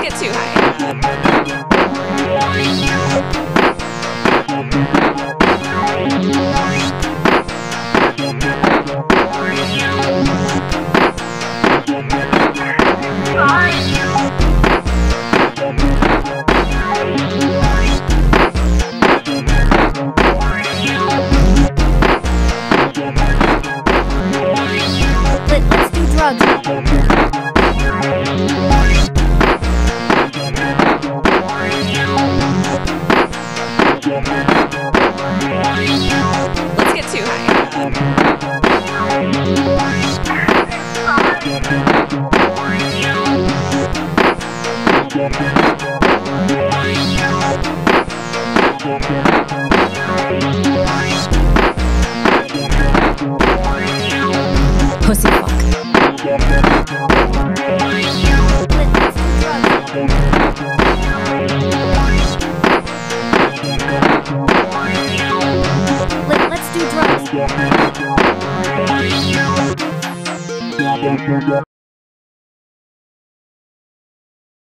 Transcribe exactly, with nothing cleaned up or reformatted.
get too high. Let, let's do drugs. Let's get too high. Pussy fuck. Let, let's do drugs. Let, let's do drugs.